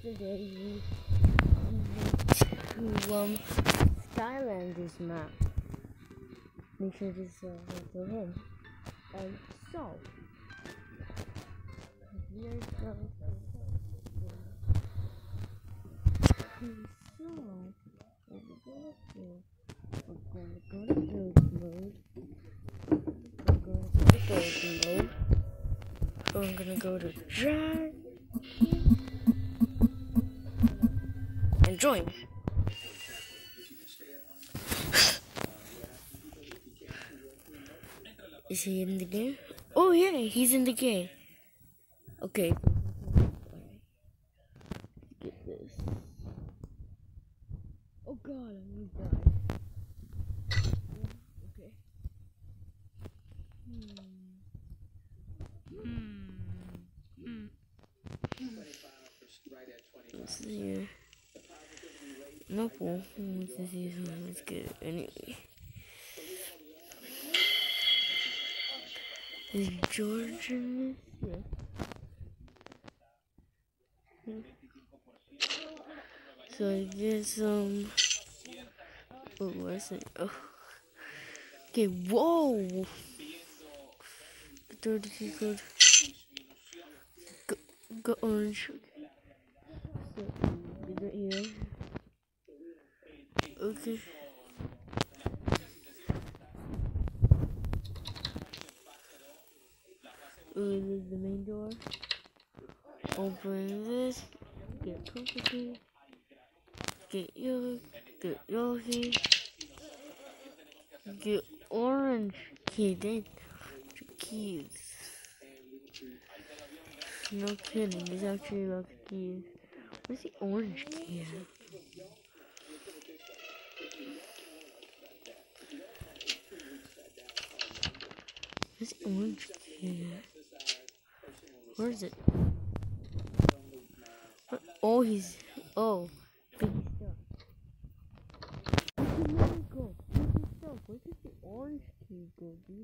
today we to Skylanders map. Make sure to for him. And so we are going to what we're gonna do, we're gonna go to build mode. We're gonna go to drag and join. Is he in the game? Oh yeah, he's in the game. Okay. Get this. Oh god, I'm gonna die. Okay. Let's see. No pool. Let's get it anyway. Is George in this? Yeah. So I guess what was it? Oh. Okay, whoa! Go orange. So get it here. Okay. This is the main door. Open this. Get purple key. Get yellow key. Get orange key. Then keys. No kidding. There's actually a lot of keys. Where's the orange key at? Where's the orange key at? Where is it? What? Oh, he's. Oh. Big stuff. Where did it go? Big stuff. Where did the orange key go, dude?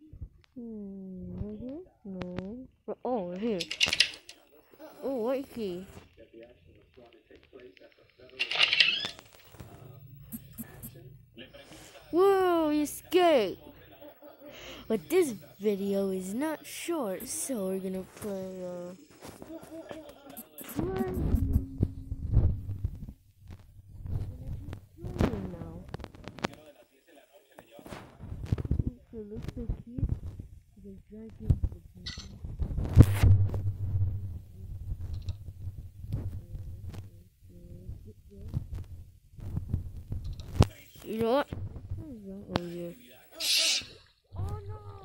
Right here? No. Oh, right here. Oh, white key. Whoa, you escaped! But this video is not short, so we're gonna play, now. So it looks like he's dragging the people. You know what? Oh yeah. Oh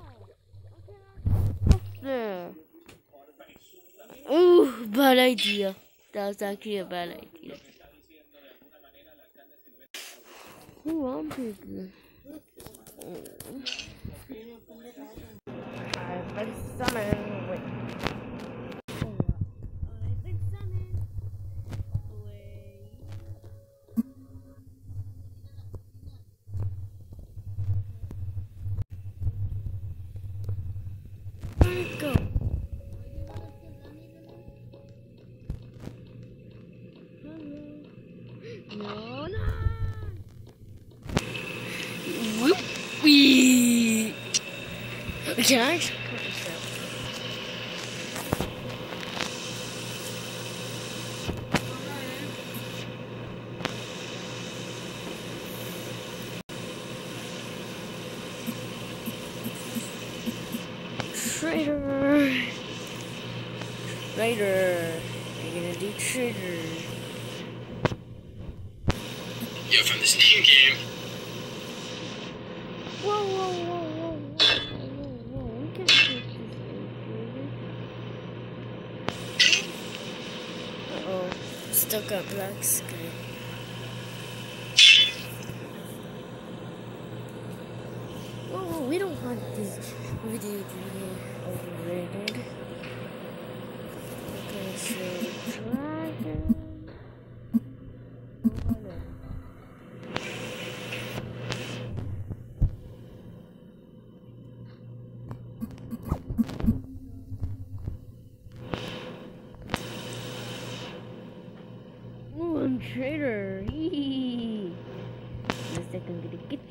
no! There. Ooh, bad idea. That was actually a bad idea. Ooh, I'm picking. I've been summoned. Wait. I've been summoned. Let's go. No, no. Whoopee. Can I cut this out? Trader. You're gonna do trader. Yo, from this new game. Whoa. We can take this. Uh-oh. Still got black screen. Whoa, we don't want this video to be overrated. Okay, so dragon.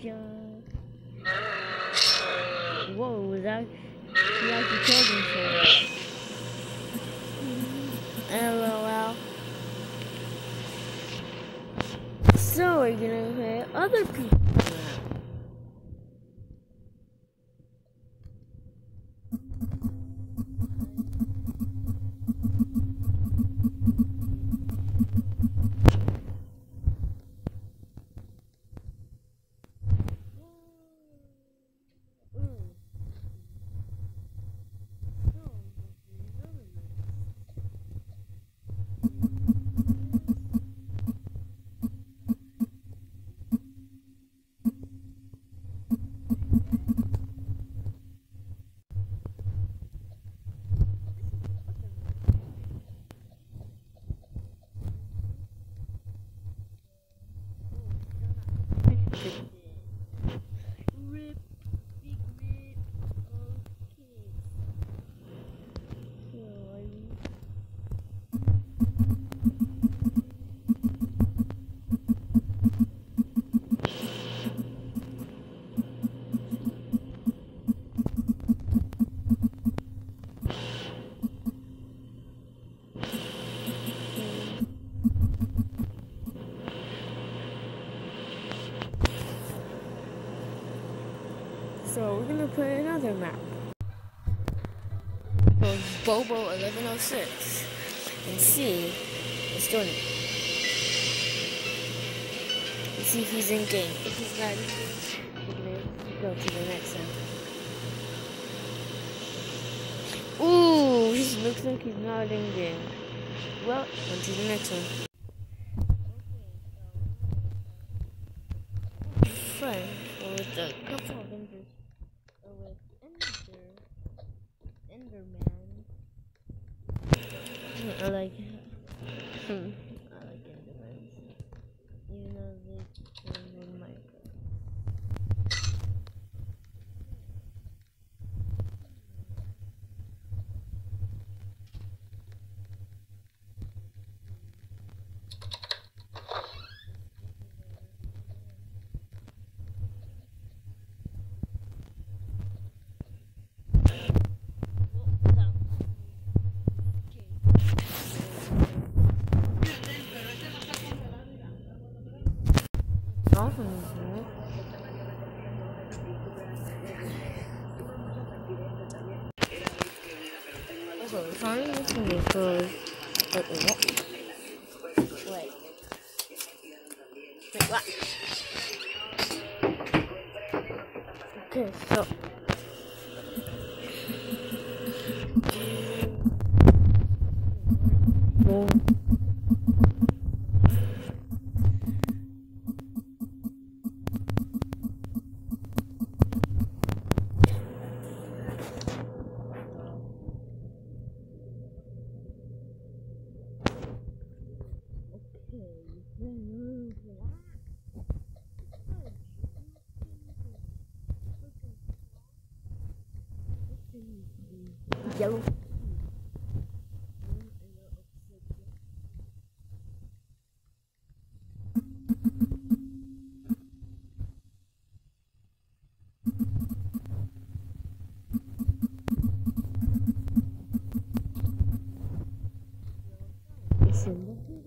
Whoa, was that? He actually killed himself. LOL. So we're gonna hit other people now. Rip, big rip. So we're gonna play another map. Bobo 1106 and see what's doing it. Let's see if he's in game. If he's not in game, we're gonna go to the next one. Ooh, he looks like he's not in game. Well, on to the next one. Friend with a couple of Enders, with Enderman. I like Endermans, even though they came in Minecraft. Okay, finally listen because wait, what? Okay, so yellow. It's in the video.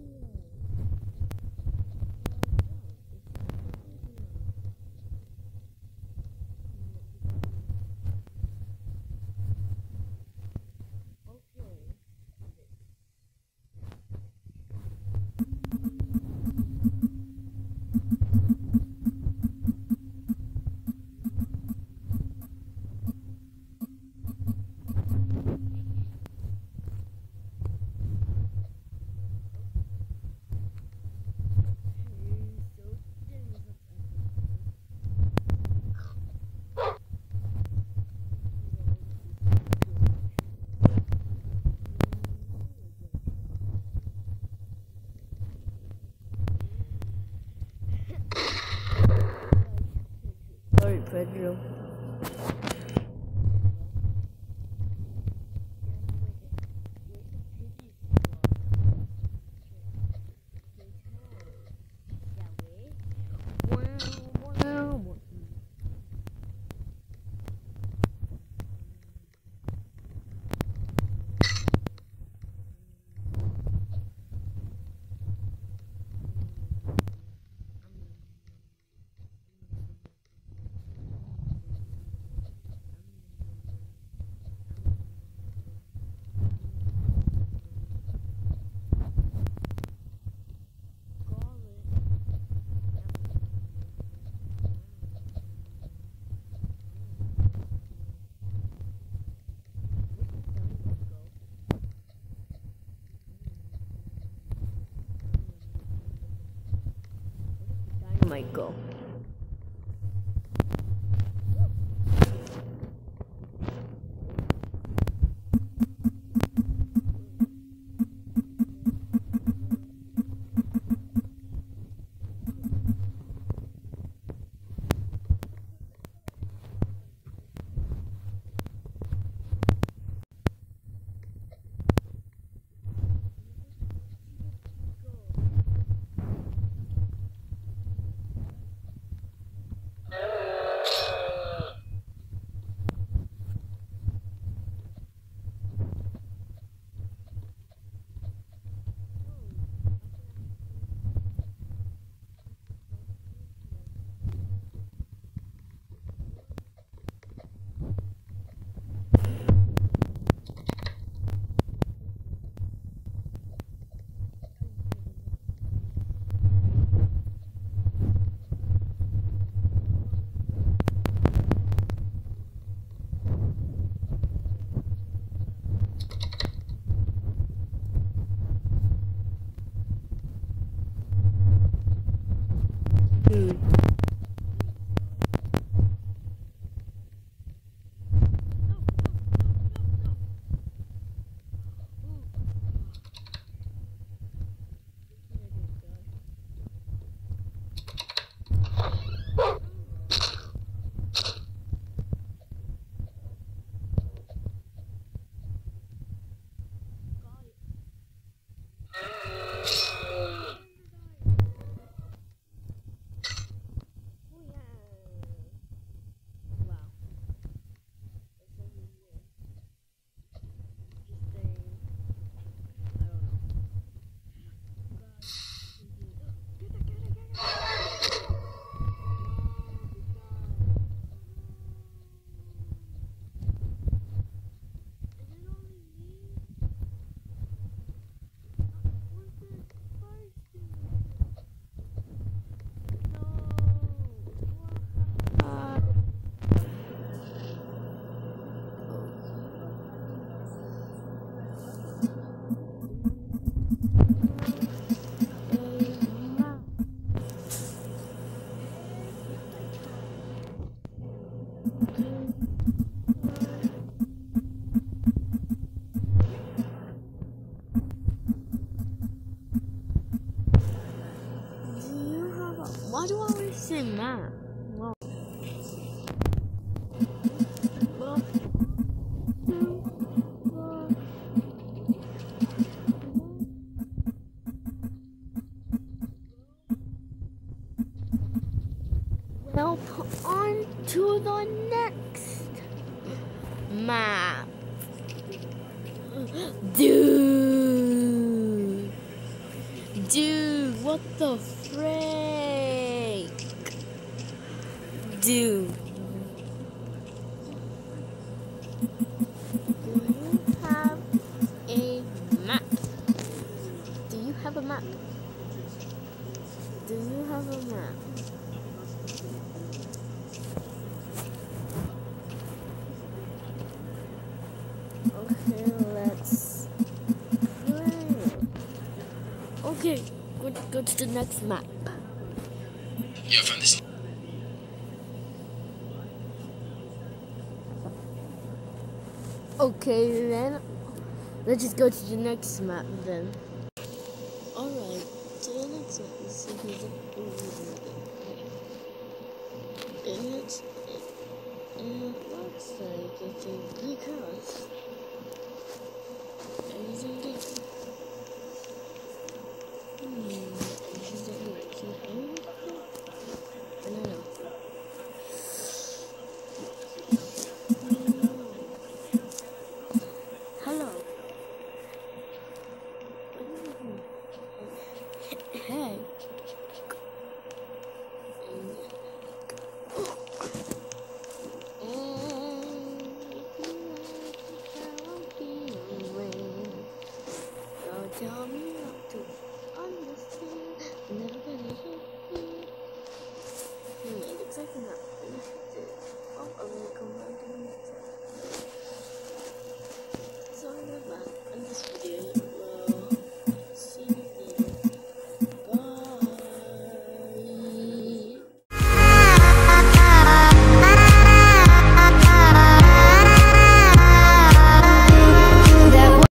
might go. Dude. Why do I always say map? Well, on to the next map. Dude, what the frick? Dude. Do you have a map? Do you have a map? Do you have a map? Okay, let's play. Okay, go to the next map. Yeah, I found this. Okay, then let's just go to the next map then. Alright, so the next one is it looks like it's a Greek house.